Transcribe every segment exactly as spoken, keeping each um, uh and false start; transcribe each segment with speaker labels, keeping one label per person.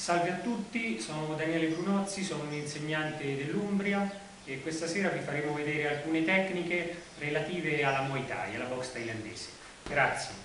Speaker 1: Salve a tutti, sono Daniele Brunozzi, sono un insegnante dell'Umbria e questa sera vi faremo vedere alcune tecniche relative alla Muay Thai, alla box thailandese. Grazie.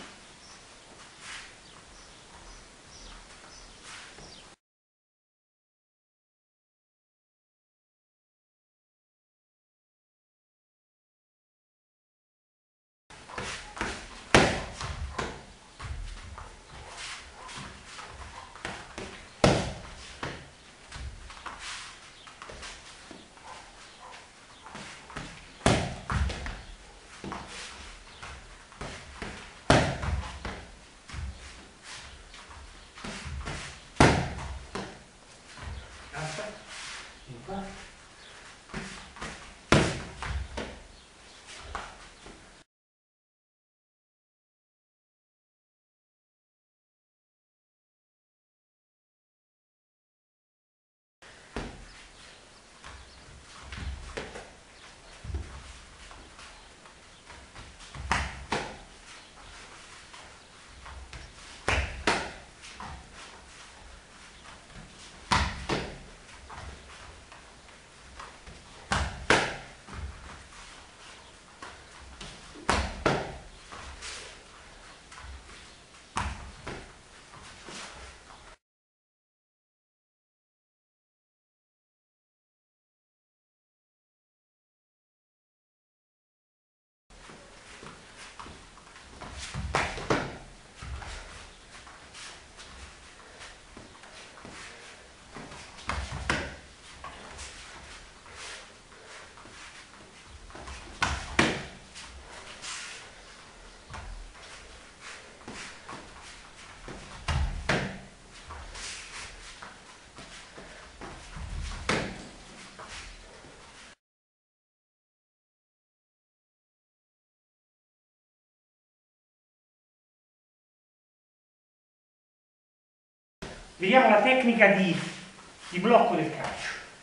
Speaker 1: Vediamo la tecnica di, di blocco del calcio.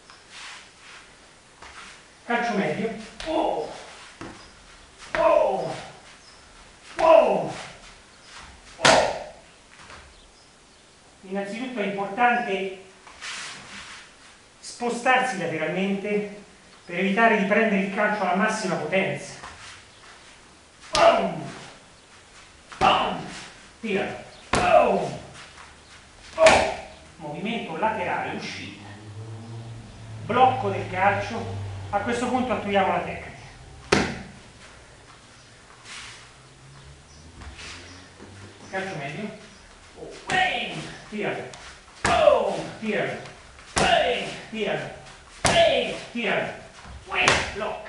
Speaker 1: Calcio medio. Oh! Oh! Oh! Oh! Innanzitutto è importante spostarsi lateralmente per evitare di prendere il calcio alla massima potenza. Boom! Boom! Tira! Boom! Oh, movimento laterale, uscita, blocco del calcio. A questo punto attuiamo la tecnica. Calcio medio. Oh, bang, tiralo. Oh, tiralo. Bang, tiralo. Bang, tiralo. Bang, block.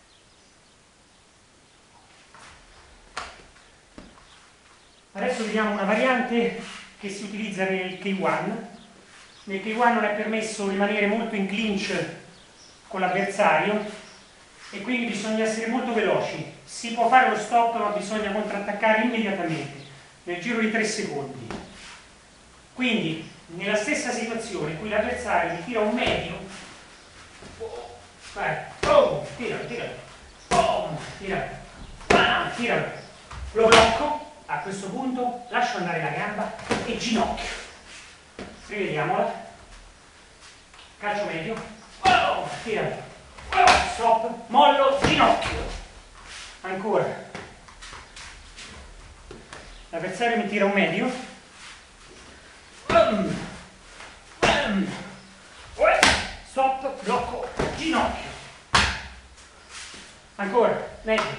Speaker 1: Adesso vediamo una variante che si utilizza nel K uno. Nel K uno non è permesso rimanere molto in clinch con l'avversario e quindi bisogna essere molto veloci. Si può fare lo stop, ma bisogna contrattaccare immediatamente, nel giro di tre secondi. Quindi, nella stessa situazione in cui l'avversario mi tira un medio, vai, boom, tiralo, tiralo, boom, tiralo, bam, tiralo, lo blocco. A questo punto lascio andare la gamba e ginocchio. Rivediamola. Calcio medio. Oh, tira. Oh, stop. Mollo, ginocchio. Ancora. L'avversario mi tira un medio. Um, um. Stop, blocco, ginocchio. Ancora. Medio.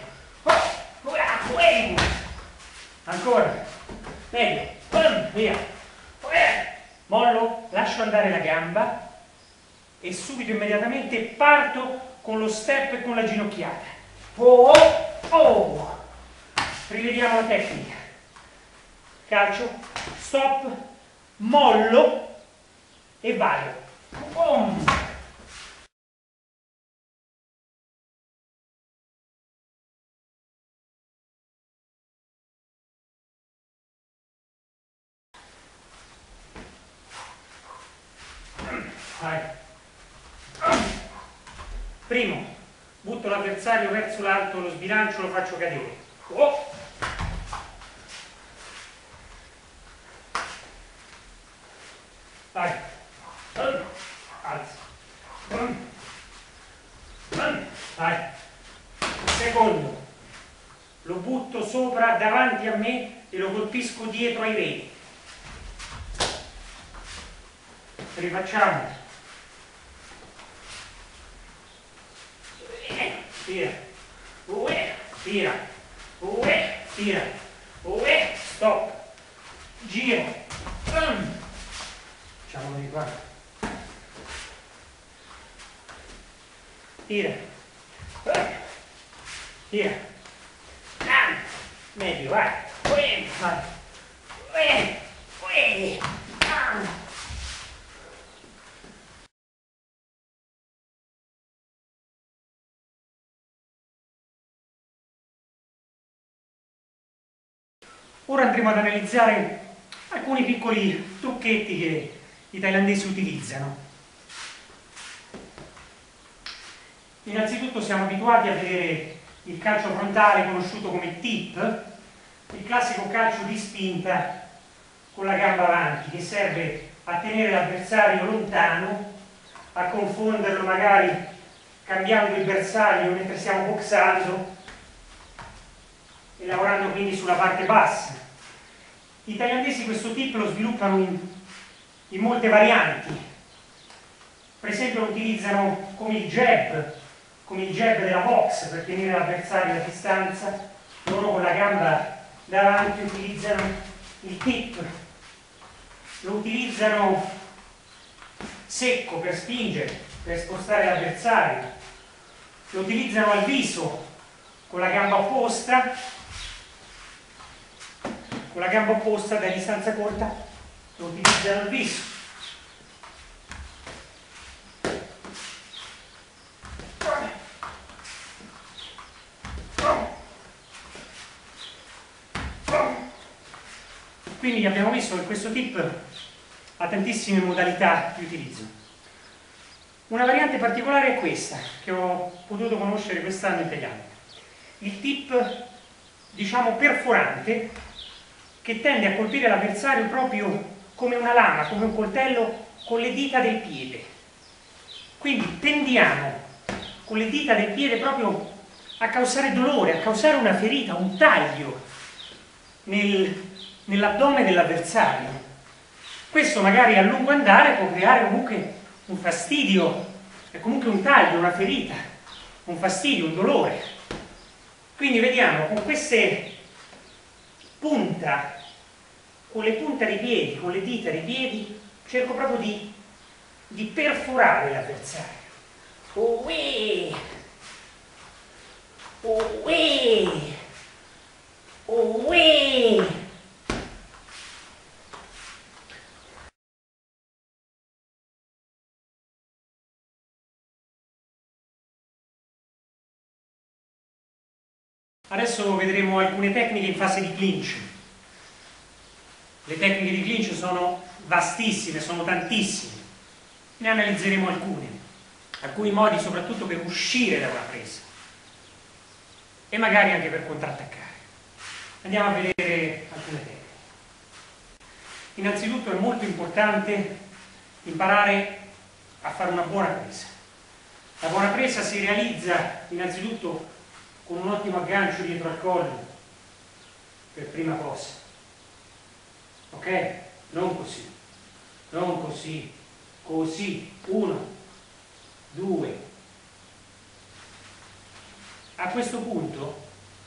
Speaker 1: Ancora, medio, boom, via, mollo, lascio andare la gamba e subito immediatamente parto con lo step e con la ginocchiata. Oh, oh. Rivediamo la tecnica. Calcio, stop, mollo e vado. Boom. Vai. Primo, butto l'avversario verso l'alto, lo sbilancio, lo faccio cadere. Oh. alza, vai, secondo, lo butto sopra davanti a me e lo colpisco dietro ai reni. Rifacciamo, tira, uè, tira, uè, tira, uè, stop, giro, facciamolo di qua, tira, tira, medio, vai, vai, vai, vai, ora andremo ad analizzare alcuni piccoli trucchetti che i thailandesi utilizzano. Innanzitutto siamo abituati a vedere il calcio frontale conosciuto come tip, il classico calcio di spinta con la gamba avanti che serve a tenere l'avversario lontano, a confonderlo magari cambiando il bersaglio mentre stiamo boxando e lavorando quindi sulla parte bassa. I thailandesi questo tip lo sviluppano in, in molte varianti. Per esempio lo utilizzano come il jab, come il jab della box per tenere l'avversario a distanza. Loro con la gamba davanti utilizzano il tip, lo utilizzano secco per spingere, per spostare l'avversario, lo utilizzano al viso con la gamba opposta, con la gamba opposta da distanza corta, lo utilizzano al viso. Quindi abbiamo visto che questo tip ha tantissime modalità di utilizzo. Una variante particolare è questa, che ho potuto conoscere quest'anno in Thailandia. Il tip, diciamo, perforante, che tende a colpire l'avversario proprio come una lama, come un coltello, con le dita del piede. Quindi tendiamo con le dita del piede proprio a causare dolore, a causare una ferita, un taglio nel, nell'addome dell'avversario. Questo magari a lungo andare può creare comunque un fastidio, è comunque un taglio, una ferita, un fastidio, un dolore. Quindi vediamo con queste punta, con le punte dei piedi, con le dita dei piedi, cerco proprio di, di perforare l'avversario. Oh, uè! Oh, uè! Oh, uè! Adesso vedremo alcune tecniche in fase di clinch. Le tecniche di clinch sono vastissime, sono tantissime. Ne analizzeremo alcune, alcuni modi soprattutto per uscire da una presa e magari anche per contrattaccare. Andiamo a vedere alcune tecniche. Innanzitutto è molto importante imparare a fare una buona presa. La buona presa si realizza innanzitutto con un ottimo aggancio dietro al collo, per prima cosa, ok? Non così, non così, così, uno, due. A questo punto,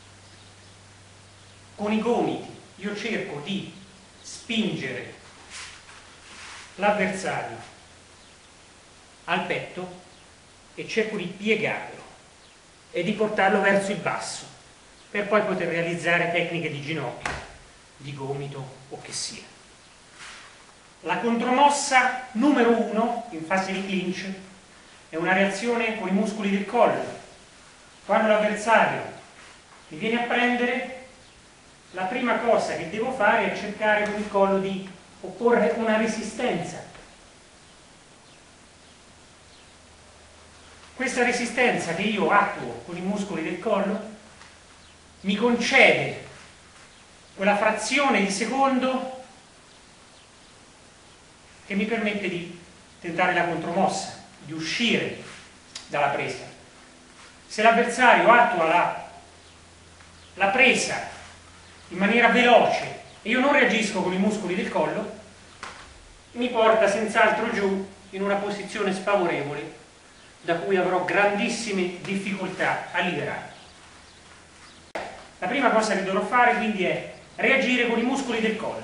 Speaker 1: con i gomiti, io cerco di spingere l'avversario al petto e cerco di piegarlo e di portarlo verso il basso per poi poter realizzare tecniche di ginocchio, di gomito o che sia. La contromossa numero uno in fase di clinch è una reazione con i muscoli del collo. Quando l'avversario mi viene a prendere, la prima cosa che devo fare è cercare con il collo di opporre una resistenza. Questa resistenza che io attuo con i muscoli del collo mi concede quella frazione di secondo che mi permette di tentare la contromossa, di uscire dalla presa. Se l'avversario attua la, la presa in maniera veloce e io non reagisco con i muscoli del collo, mi porta senz'altro giù in una posizione sfavorevole da cui avrò grandissime difficoltà a liberarmi. La prima cosa che dovrò fare quindi è reagire con i muscoli del collo.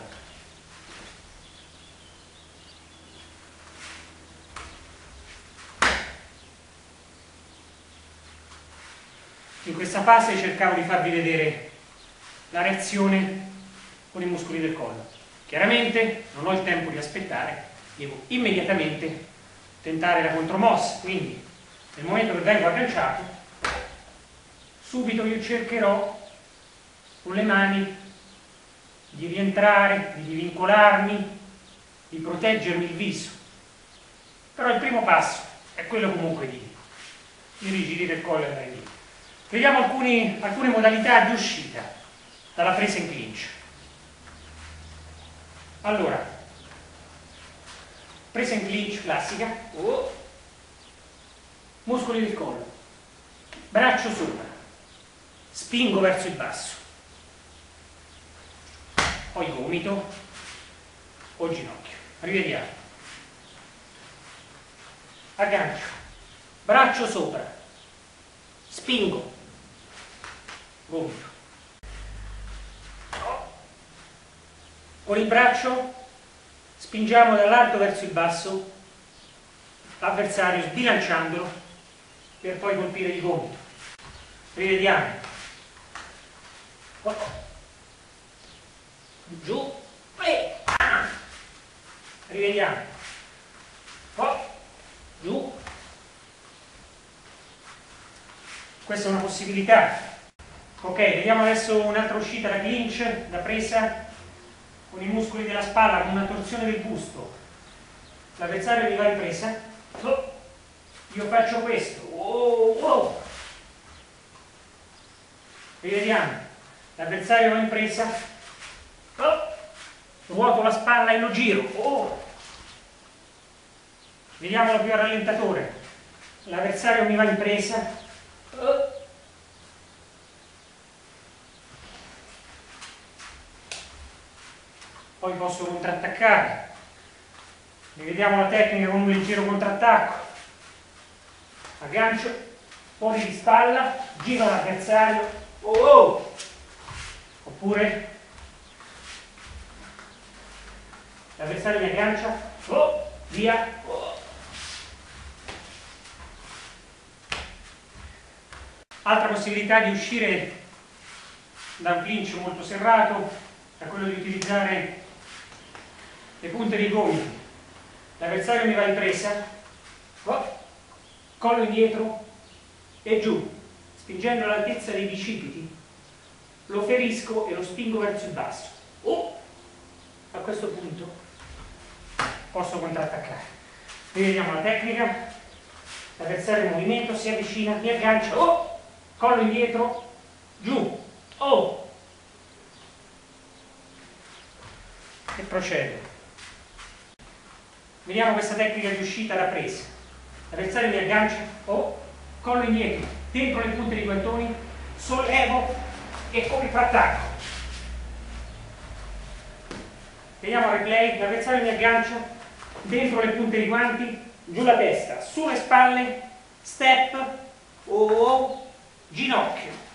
Speaker 1: In questa fase cercavo di farvi vedere la reazione con i muscoli del collo. Chiaramente non ho il tempo di aspettare, devo immediatamente tentare la contromossa, quindi nel momento che vengo agganciato, subito io cercherò con le mani di rientrare, di vincolarmi, di proteggermi il viso. Però il primo passo è quello comunque di irrigidire il collo e andare via. Vediamo alcuni, alcune modalità di uscita dalla presa in clinch. Allora, presa in clinch classica, oh. Muscoli del collo, braccio sopra, spingo verso il basso, poi gomito o ginocchio. Rivediamo. Aggancio, braccio sopra, spingo, gomito. Con il braccio spingiamo dall'alto verso il basso l'avversario sbilanciandolo per poi colpire di gomito. Rivediamo. Giù e rivediamo. Giù. Questa è una possibilità. Ok, vediamo adesso un'altra uscita da clinch, da presa con i muscoli della spalla, con una torsione del busto. L'avversario mi va in presa, io faccio questo, oh, oh. Rivediamo, l'avversario va in presa, oh. Ruoto la spalla e lo giro, oh. Vediamolo più a rallentatore, l'avversario mi va in presa, oh. Poi posso contrattaccare. Rivediamo la tecnica con un leggero contrattacco. Aggancio, poni di spalla, giro l'avversario, oh, oh. Oppure l'avversario mi aggancia, oh, via, oh. Altra possibilità di uscire da un clinch molto serrato è quello di utilizzare le punte dei gomiti. L'avversario mi va in presa, oh, collo indietro e giù, spingendo all'altezza dei bicipiti, lo ferisco e lo spingo verso il basso. Oh, a questo punto posso contrattaccare. Rivediamo la tecnica, l'avversario in movimento, si avvicina, mi aggancia, oh, collo indietro, giù, oh, e procedo. Vediamo questa tecnica di uscita da presa. L'avversario mi aggancia, oh, collo indietro, dentro le punte dei guantoni, sollevo e contrattacco. Vediamo il replay, l'avversario mi aggancia, dentro le punte dei guanti, giù la testa, sulle spalle, step, oh, oh, ginocchio.